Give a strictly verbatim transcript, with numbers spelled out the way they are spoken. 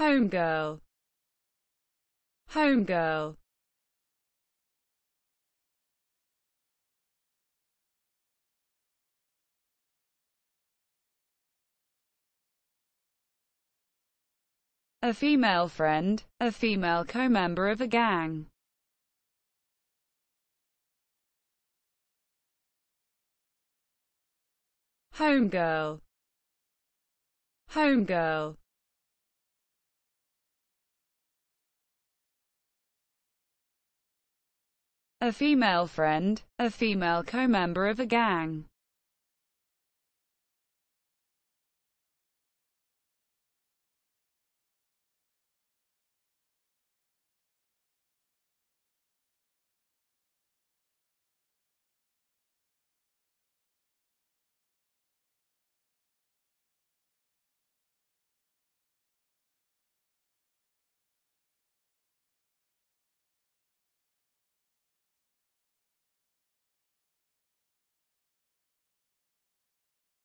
Homegirl, homegirl. A female friend, a female co-member of a gang. Homegirl, homegirl. A female friend, a female co-member of a gang.